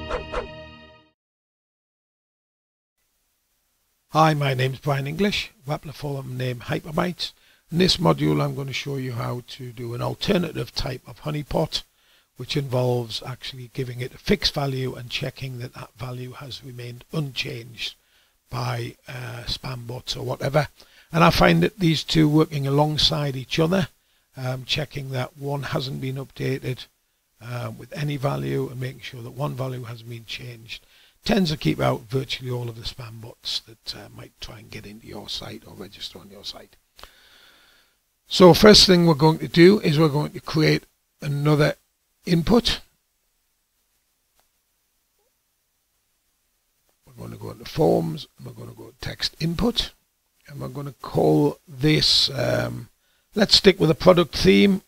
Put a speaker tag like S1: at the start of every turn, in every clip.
S1: Hi, my name is Brian English, web platform name Hyperbytes. In this module I'm going to show you how to do an alternative type of honeypot, which involves actually giving it a fixed value and checking that that value has remained unchanged by spam bots or whatever. And I find that these two working alongside each other, checking that one hasn't been updated with any value and making sure that one value hasn't been changed, tends to keep out virtually all of the spam bots that might try and get into your site or register on your site. So first thing we're going to do is we're going to create another input. We're going to go into forms, and we're going to go to text input, and we're going to call this, let's stick with a product theme.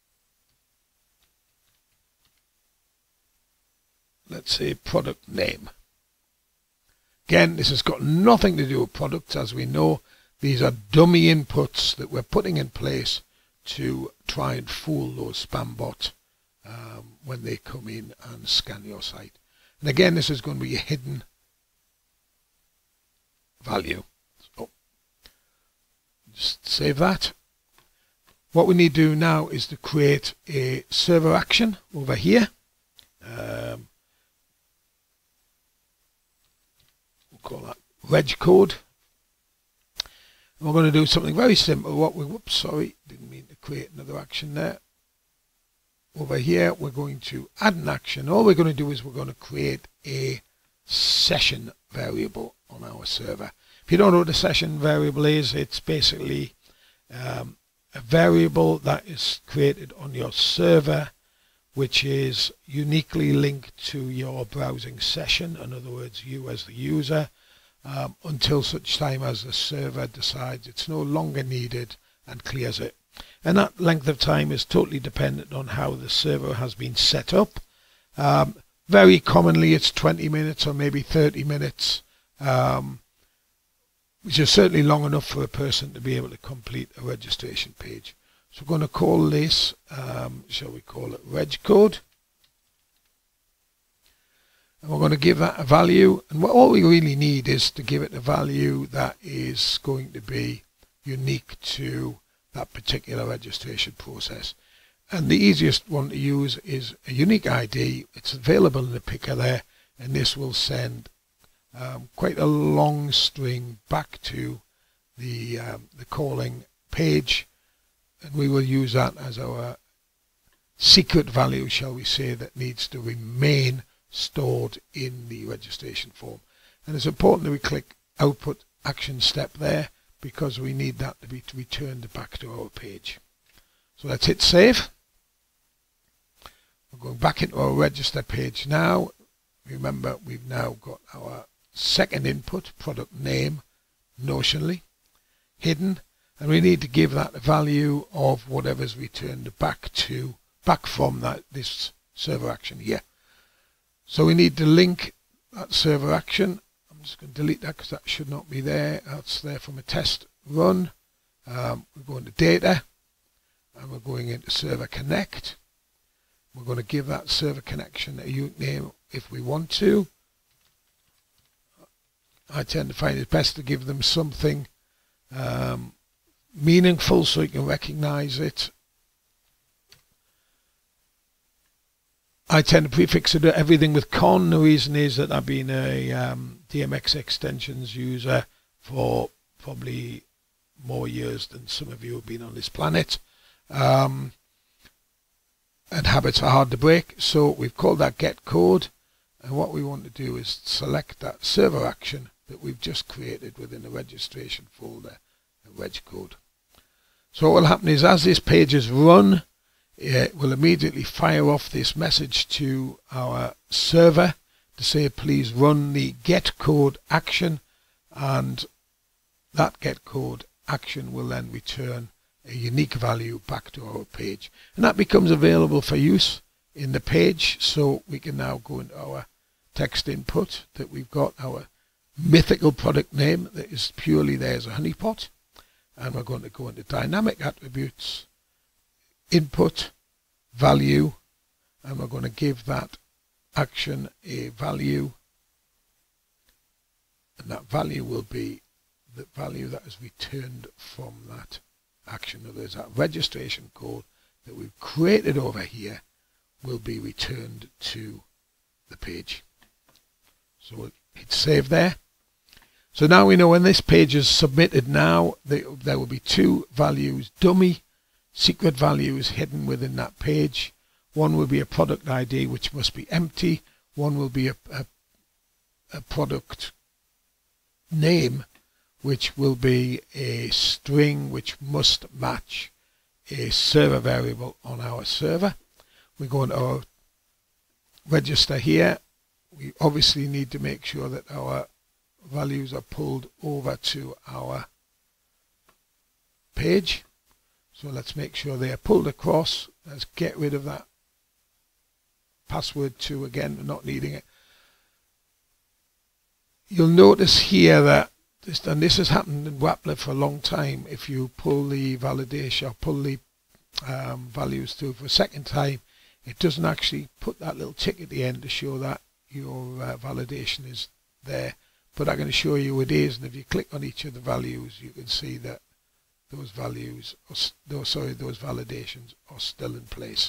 S1: Let's say product name. Again, this has got nothing to do with products. As we know, these are dummy inputs that we're putting in place to try and fool those spam bots when they come in and scan your site. And again, this is going to be a hidden value. So just save that. What we need to do now is to create a server action over here. Call that reg code. And we're going to do something very simple. Whoops, sorry, didn't mean to create another action there. Over here, we're going to add an action. All we're going to do is we're going to create a session variable on our server. If you don't know what a session variable is, it's basically a variable that is created on your server, which is uniquely linked to your browsing session. In other words, you as the user, until such time as the server decides it's no longer needed and clears it. And that length of time is totally dependent on how the server has been set up. Very commonly it's 20 minutes or maybe 30 minutes, which is certainly long enough for a person to be able to complete a registration page. So we're going to call this, shall we call it reg code? And we're going to give that a value. And all we really need is to give it a value that is going to be unique to that particular registration process. And the easiest one to use is a unique ID. It's available in the picker there. And this will send quite a long string back to the calling page. And we will use that as our secret value, shall we say, that needs to remain stored in the registration form. And it's important that we click output action step there, because we need that to be returned back to our page. So let's hit save. We're going back into our register page now. Remember, we've now got our second input, product name, notionally hidden. And we need to give that a value of whatever's returned back from this server action here. So we need to link that server action. I'm just going to delete that because that should not be there. That's there from a test run. We're going to data, and we're going into server connect. We're going to give that server connection a unique name if we want to. I tend to find it best to give them something meaningful so you can recognize it. I tend to prefix it to everything with con. The reason is that I've been a DMX extensions user for probably more years than some of you have been on this planet. And habits are hard to break. So we've called that get code. And what we want to do is select that server action that we've just created within the registration folder, the reg code. So what will happen is, as this page is run, it will immediately fire off this message to our server to say please run the get code action, and that get code action will then return a unique value back to our page, and that becomes available for use in the page. So we can now go into our text input that we've got our mythical product name that is purely there as a honeypot, and we're going to go into dynamic attributes, input value, and we're going to give that action a value, and that value will be the value that is returned from that action. In other words, that registration code that we've created over here will be returned to the page. So we'll hit save there. So now we know when this page is submitted now, there will be two values, dummy secret values hidden within that page. One will be a product ID which must be empty. One will be a product name which will be a string which must match a server variable on our server. We go into our register here. We obviously need to make sure that our values are pulled over to our page. So let's make sure they are pulled across. Let's get rid of that password 2 again, not needing it. You'll notice here that this has happened in Wappler for a long time. If you pull the validation or pull the values through for a second time, it doesn't actually put that little tick at the end to show that your validation is there. But I can assure you it is, and if you click on each of the values, you can see that those values, those validations are still in place.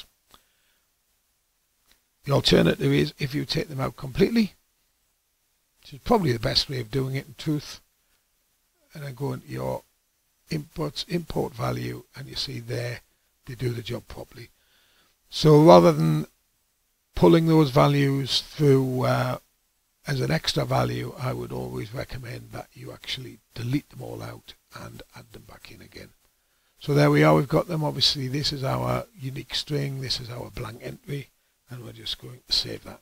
S1: The alternative is if you take them out completely, which is probably the best way of doing it in truth, and then go into your inputs, import value, and you see there they do the job properly. So rather than pulling those values through as an extra value, I would always recommend that you actually delete them all out and add them back in again. So there we are, we've got them. Obviously this is our unique string, this is our blank entry, and we're just going to save that.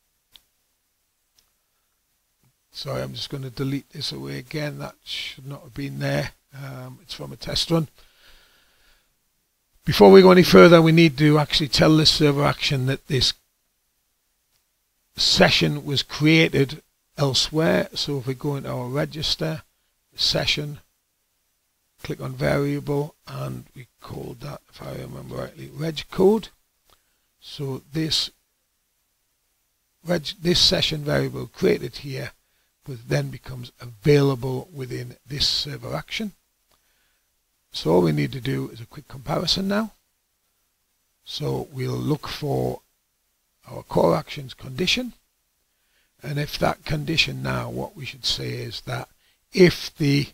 S1: Sorry, I'm just going to delete this away again. That should not have been there. It's from a test run. Before we go any further, we need to actually tell this server action that this session was created elsewhere. So if we go into our register, session, click on variable, and we called that, if I remember rightly, reg code. So this session variable created here then becomes available within this server action. So all we need to do is a quick comparison now. So we'll look for our core actions condition, and if that condition now, what we should say is that if the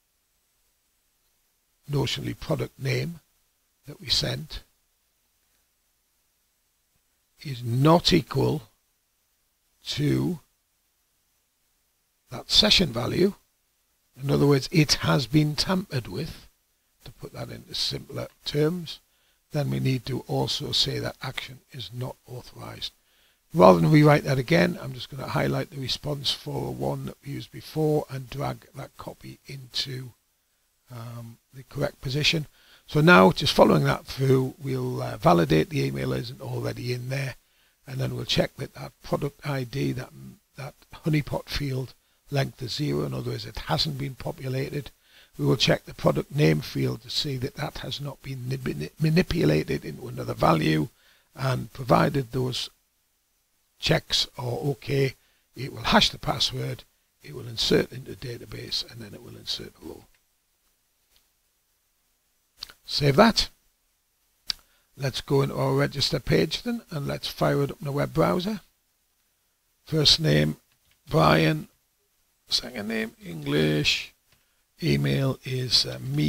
S1: notionally product name that we sent is not equal to that session value, in other words it has been tampered with, to put that into simpler terms, then we need to also say that action is not authorized. Rather than rewrite that again, I'm just going to highlight the response for one that we used before and drag that copy into the correct position. So now, just following that through, we'll validate the email isn't already in there, and then we'll check that that product ID, that honeypot field length is 0, in other words it hasn't been populated. We will check the product name field to see that that has not been manipulated into another value, and provided those checks are okay, it will hash the password, it will insert into the database, and then it will insert a row. Save that. Let's go into our register page then, and let's fire it up in the web browser. First name Brian, second name English, email is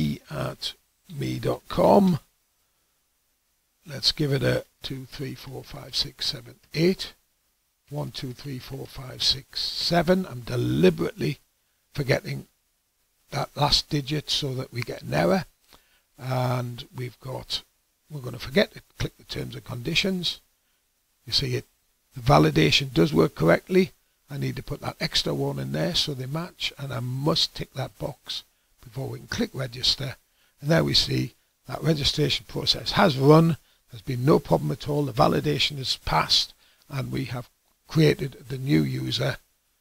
S1: me@me.com. Let's give it a 2, 3, 4, 5, 6, 7, 8. 1, 2, 3, 4, 5, 6, 7. I'm deliberately forgetting that last digit so that we get an error. And we're going to forget to click the terms and conditions. You see it, the validation does work correctly. I need to put that extra one in there so they match, and I must tick that box before we can click register. And there we see that registration process has run. There's been no problem at all. The validation is passed, and we have created the new user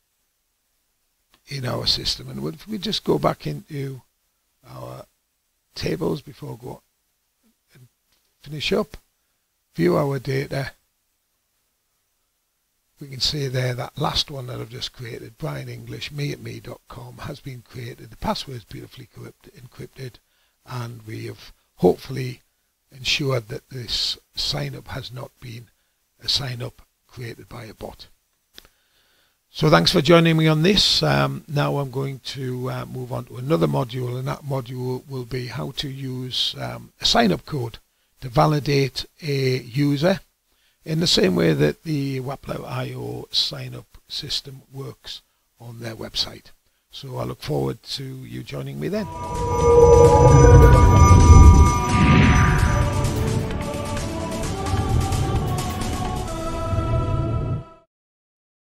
S1: in our system. And if we just go back into our tables before we go and finish up, view our data, we can see there that last one that I've just created, Brian English, me@me.com, has been created. The password is beautifully encrypted, and we have hopefully ensured that this sign up has not been a sign up created by a bot. So thanks for joining me on this. Now I'm going to move on to another module, and that module will be how to use a sign-up code to validate a user in the same way that the Wappler.io sign-up system works on their website. So I look forward to you joining me then.